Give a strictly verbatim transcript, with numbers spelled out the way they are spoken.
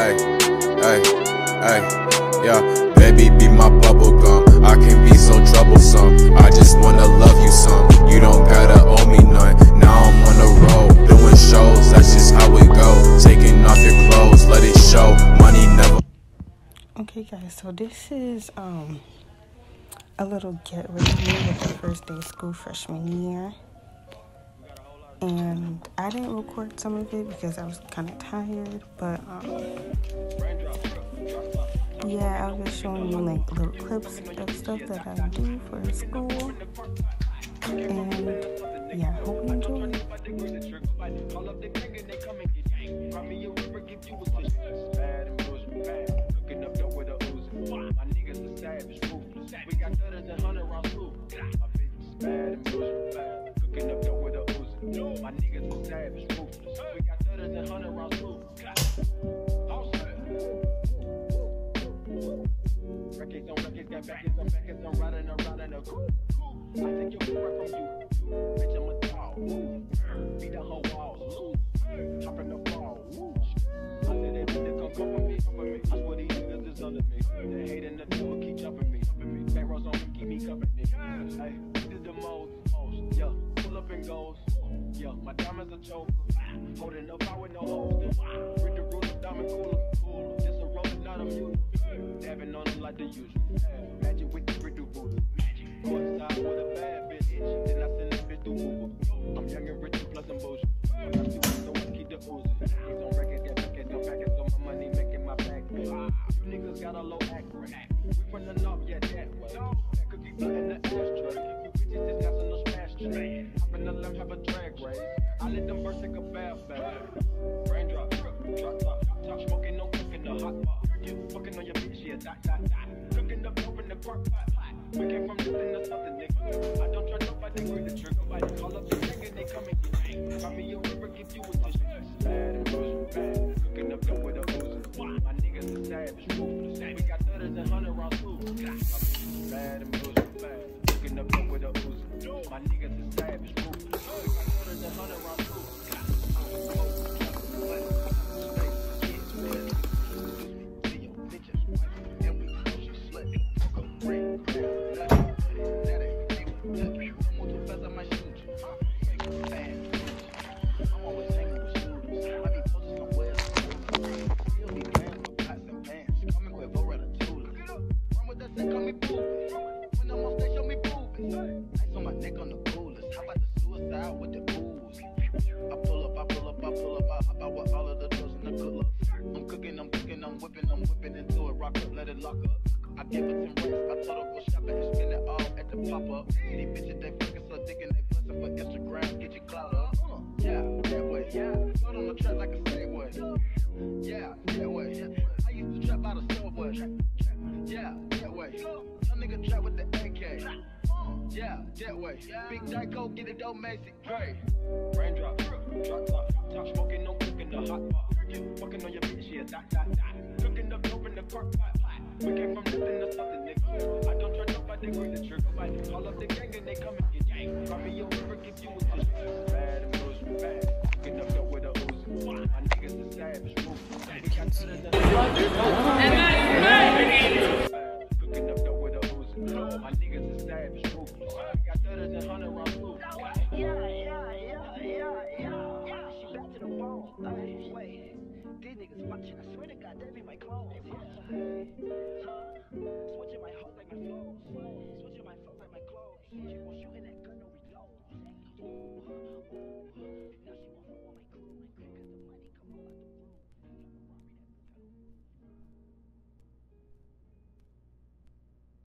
Ay, ay, ay, yeah. Baby, be my bubble gum. I can be so troublesome. I just wanna love you some. You don't gotta owe me none. Now I'm on the road, doing shows. That's just how it go. Taking off your clothes, let it show. Money never. Okay, guys. So this is um a little get ready with the first day of school freshman year. And I didn't record some of it because I was kind of tired, but um, yeah, I was just showing you like little clips of stuff that I do for school, and yeah, I hope you enjoy it. My niggas are savage, ruthless. We got thudders and hundred rounds too. Records on records, got backers on backers, I'm riding around in a coupe. I take your breath from you, bitch, I'm a dog. Beat the whole walls, hop in the fall. I said that nigga come come for me, come for me. I swear these niggas is under me. They hate in the door, keep jumping me, jumping me. Back rows on me, keep me company. Hey, this is the most, most, yeah. Pull up and goes. Yeah, my diamonds are choker. Holding up out with no holster. Read the rules of diamond cooler. Cooler. This a roller, not a mule. Dabbing on them like the usual. Magic with the brick do ruler. Magic. Go inside with a bad bitch. Then I send this bitch through Uber. I'm young and rich and plus I'm bullshit. I got two ones, so I keep the oozing. He's on records, got packets on packets, so my money making my back big. You niggas got a low act rate. We from the north, yeah, that way. That cookie blood in the ashtray. You bitches just got some no smash tray. Hop in the limb, have a drag race. I let them birds take a bath bath. Raindrop, drop, drop, top, top, smoking, no cooking the hot pot. You fucking on your bitch, yeah, dot, dot, dot. Cooking the dope in the crock pot. We came from nothing to something, nigga. I don't try nobody, grip the trigger. Nobody call up the nigga, they come and get me. Call me a river, give you a dish. Bad and bullshit, bad. Cooking up dope with a Uzi. My niggas are savage, ruthless. We got thudders and hundred rounds too. Bad and bullshit, bad. Cooking up dope with a Uzi. My niggas are savage, ruthless. We got thudders and hundred rounds too. Big Dyko, get it dope, Macy, great. Raindrop, drop, top, top, smoking, no cooking the hot pot. You fucking on your bitch, yeah, dot, dot, dot. Cooking the dope in the crock pot. We came from nothing to something, nigga. I don't try nobody, grip the trigger. Nobody call up the gang and they come and get gang. Call me your river, give you a dish. Bad and bullshit, bad. Cooking up dope with a Uzi. My niggas are savage, ruthless. We got to the